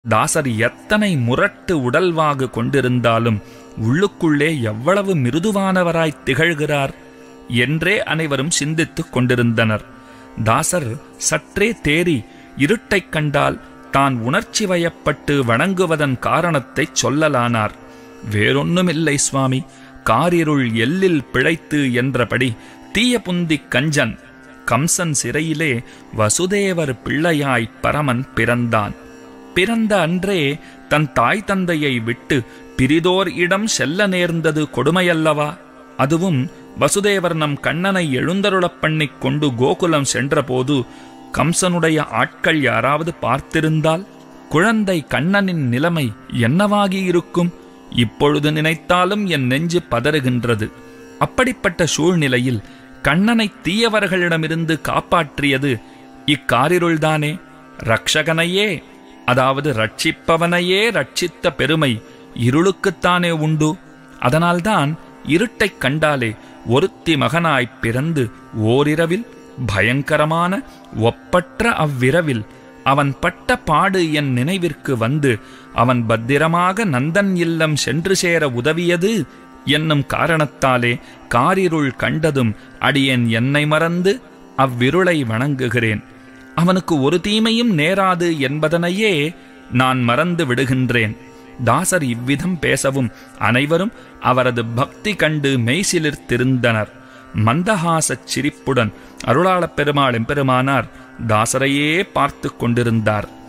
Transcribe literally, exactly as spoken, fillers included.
தாசர் எத்தனை முரட்டு உடல்வாகு கொண்டிருந்தாலும் உள்ளுக்குள்ளே எவ்வளவு மிருதுவானவராய் திகழ்கிறார் என்றே அனைவரும் சிந்தித்துக் கொண்டிருந்தனர். தாசர் சற்றே தேறி இருட்டைக் கண்டால் தான் உணர்ச்சி வயப்பட்டு வணங்குவதன் காரணத்தை சொல்லலானார். வேறொன்னுமில்லை சுவாமி, காரிருள் எல்லில் பிழைத்து என்றபடி தீய புந்திக் கஞ்சன் கம்சன் சிறையிலே வசுதேவர் பிள்ளையாய் பரமன் பிறந்தான். பிறந்த அன்றே தன் தாய் தந்தையை விட்டு பிரிதோர் இடம் செல்ல நேர்ந்தது கொடுமையல்லவா? அதுவும் வசுதேவர் நம் கண்ணனை எழுந்தருளப் பண்ணிக் கொண்டு கோகுலம் சென்றபோது கம்சனுடைய ஆட்கள் யாராவது பார்த்திருந்தால் குழந்தை கண்ணனின் நிலைமை என்னவாகியிருக்கும்? இப்பொழுது நினைத்தாலும் என் நெஞ்சு பதறுகின்றது. அப்படிப்பட்ட சூழ்நிலையில் கண்ணனை தீயவர்களிடமிருந்து காப்பாற்றியது இக்காரிருள்தானே. ரக்ஷகனையே, அதாவது ரட்சிப்பவனையே ரட்சித்த பெருமை இருளுக்குத்தானே உண்டு. அதனால்தான் இருட்டைக் கண்டாலே ஒருத்தி மகனாய்ப் பிறந்து ஓரிரவில் பயங்கரமான ஒப்பற்ற அவ்விரவில் அவன் பட்ட பாடு என் நினைவிற்கு வந்து அவன் பத்திரமாக நந்தன் இல்லம் சென்று சேர உதவியது என்னும் காரணத்தாலே காரிருள் கண்டதும் அடியேன் என்னை மறந்து அவ்விருளை வணங்குகிறேன். அவனுக்கு ஒரு தீமையும் நேராது என்பதனையே நான் மறந்து விடுகின்றேன். தாசர் இவ்விதம் பேசவும் அனைவரும் அவரது பக்தி கண்டு மெய்சிலிர்த்திருந்தனர். மந்தஹாசச் சிரிப்புடன் அருளாளப் பெருமாள் எம்பெருமானார் தாசரையே பார்த்து கொண்டிருந்தார்.